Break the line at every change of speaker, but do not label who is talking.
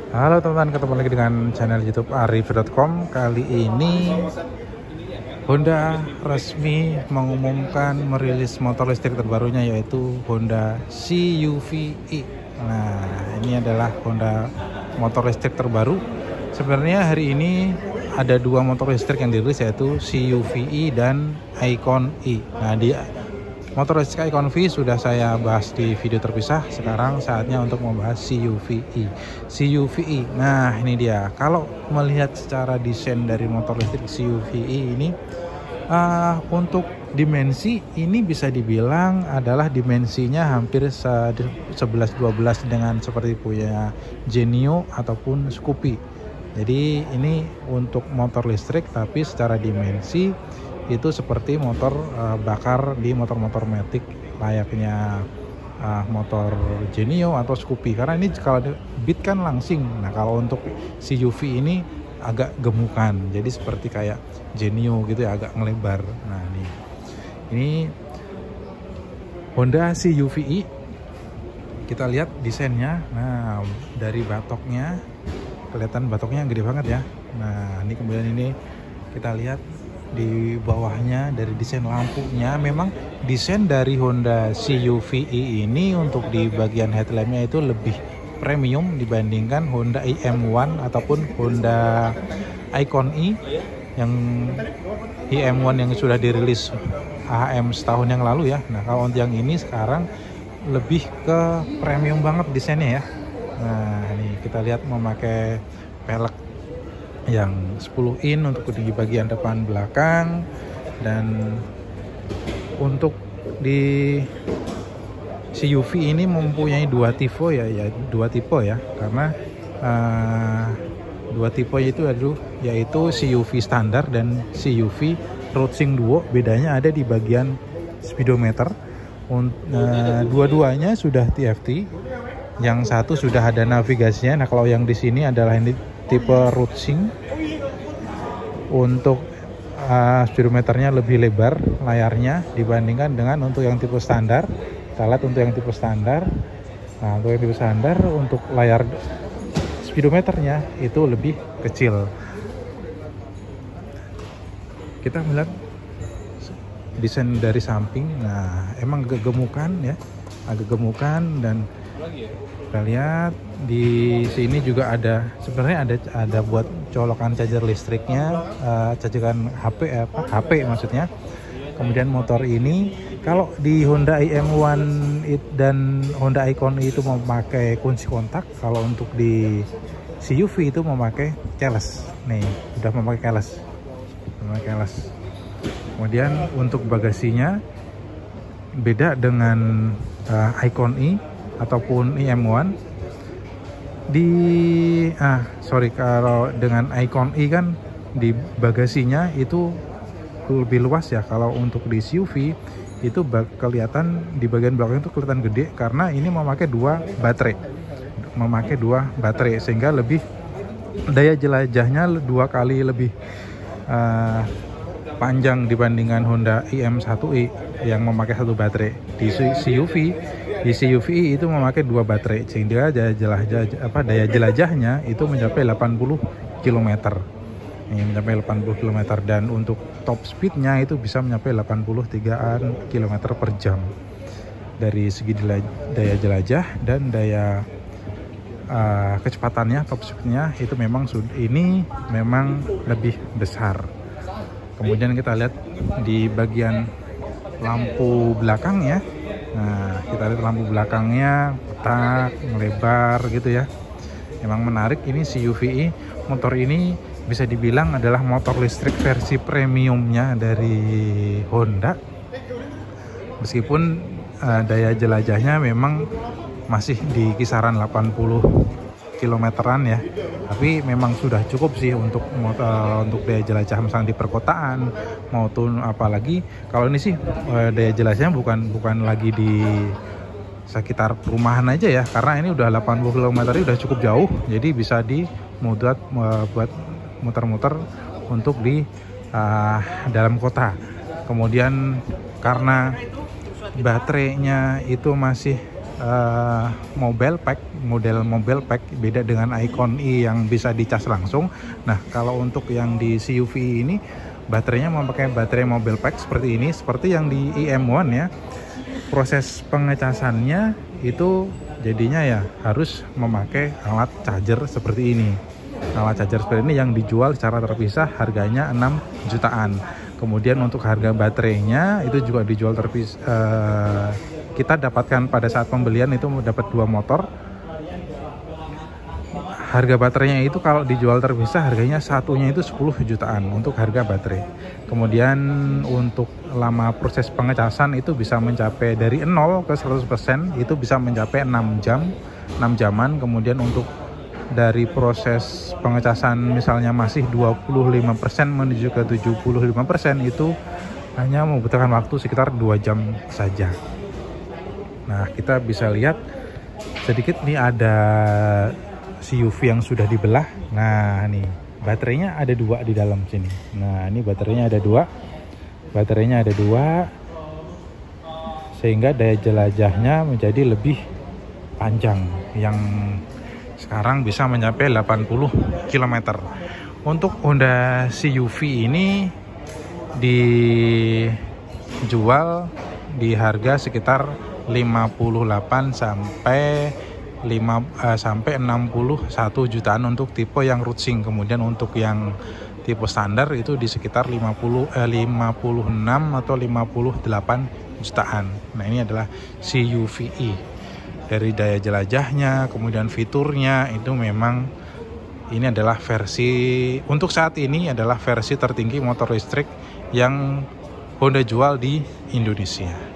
Halo teman-teman, ketemu lagi dengan channel YouTube arif.com. Kali ini Honda resmi mengumumkan merilis motor listrik terbarunya, yaitu Honda CUV-e. Nah, ini adalah Honda motor listrik terbaru. Sebenarnya hari ini ada dua motor listrik yang dirilis, yaitu CUV-e dan Icon-e. Nah, di motor listrik Icon-v sudah saya bahas di video terpisah. Sekarang saatnya untuk membahas CUV-e. CUV-e. Nah, ini dia. Kalau melihat secara desain dari motor listrik CUV-e ini, untuk dimensi ini bisa dibilang adalah dimensinya hampir 11-12 dengan seperti punya Genio ataupun Scoopy. Jadi ini untuk motor listrik, tapi secara dimensi itu seperti motor bakar di motor-motor matic layaknya motor Genio atau Scoopy, karena ini kalau beat kan langsing. Nah, kalau untuk CUV ini agak gemukan, jadi seperti kayak Genio gitu ya, agak ngelebar. Nah, ini Honda CUV-e, kita lihat desainnya. Nah, dari batoknya kelihatan batoknya gede banget ya. Nah, ini kemudian ini kita lihat di bawahnya dari desain lampunya. Memang desain dari Honda CUV-e ini untuk di bagian headlampnya itu lebih premium dibandingkan Honda IM1 ataupun Honda Icon-e. Yang IM1 yang sudah dirilis AHM setahun yang lalu ya. Nah, kalau untuk yang ini sekarang lebih ke premium banget desainnya ya. Nah, ini kita lihat memakai pelek yang 10 in untuk di bagian depan belakang, dan untuk di CUV ini mempunyai dua tipe ya, karena dua tipe itu yaitu CUV standar dan CUV Roadsing Duo. Bedanya ada di bagian speedometer. Dua-duanya sudah TFT, yang satu sudah ada navigasinya. Nah, kalau yang di sini adalah ini tipe Roadsing. Untuk speedometernya lebih lebar layarnya dibandingkan dengan untuk yang tipe standar. Kita lihat untuk yang tipe standar. Nah, untuk yang tipe standar, untuk layar speedometernya itu lebih kecil. Kita melihat desain dari samping. Nah, emang agak gemukan ya, agak gemukan. Dan kita lihat di sini juga ada, sebenarnya ada buat colokan charger listriknya, cajangan HP maksudnya. Kemudian motor ini kalau di Honda IM1 dan Honda Icon itu memakai kunci kontak, kalau untuk di CUV itu memakai keyless. Nih, udah memakai keyless. Kemudian untuk bagasinya beda dengan Icon-e ataupun IM1. Kalau dengan Icon-e kan di bagasinya itu lebih luas ya. Kalau untuk di CUV itu kelihatan di bagian belakang itu kelihatan gede, karena ini memakai dua baterai sehingga lebih daya jelajahnya dua kali lebih panjang dibandingkan Honda IM1e yang memakai satu baterai. Di CUV-e itu memakai dua baterai, sehingga daya jelajahnya itu mencapai 80 km. Ini mencapai 80 km, dan untuk top speednya itu bisa mencapai 83 km per jam. Dari segi daya jelajah dan daya kecepatannya, top speednya itu memang lebih besar. Kemudian kita lihat di bagian lampu belakangnya. Nah, kita lihat lampu belakangnya petak, melebar gitu ya. Memang menarik. Ini CUV-e, motor ini bisa dibilang adalah motor listrik versi premiumnya dari Honda. Meskipun daya jelajahnya memang masih di kisaran 80 kilometeran ya, tapi memang sudah cukup sih untuk daya jelajah misalnya di perkotaan maupun apalagi kalau ini sih daya jelajahnya bukan lagi di sekitar perumahan aja ya, karena ini udah 80 km udah cukup jauh, jadi bisa buat muter-muter untuk di dalam kota. Kemudian karena baterainya itu masih mobile pack, beda dengan Icon E yang bisa dicas langsung. Nah, kalau untuk yang di CUV ini baterainya memakai baterai mobile pack seperti ini, seperti yang di IM1 ya. Proses pengecasannya itu jadinya ya harus memakai alat charger seperti ini. Alat charger seperti ini yang dijual secara terpisah, harganya 6 jutaan. Kemudian untuk harga baterainya itu juga dijual terpisah. Kita dapatkan pada saat pembelian itu dapat 2 motor. Harga baterainya itu kalau dijual terpisah harganya satunya itu 10 jutaan untuk harga baterai. Kemudian untuk lama proses pengecasan itu bisa mencapai dari 0 ke 100% itu bisa mencapai 6 jaman. Kemudian untuk dari proses pengecasan misalnya masih 25% menuju ke 75% itu hanya membutuhkan waktu sekitar 2 jam saja. Nah, kita bisa lihat sedikit nih, ada CUV yang sudah dibelah. Nah, nih baterainya ada 2 di dalam sini. Nah, ini baterainya ada 2 sehingga daya jelajahnya menjadi lebih panjang, yang sekarang bisa mencapai 80 km. Untuk Honda CUV ini dijual di harga sekitar 58 sampai 61 jutaan untuk tipe yang rootsing. Kemudian untuk yang tipe standar itu di sekitar 56 atau 58 jutaan. Nah, ini adalah CUV-E. Dari daya jelajahnya, kemudian fiturnya itu memang ini adalah versi, untuk saat ini adalah versi tertinggi motor listrik yang Honda jual di Indonesia.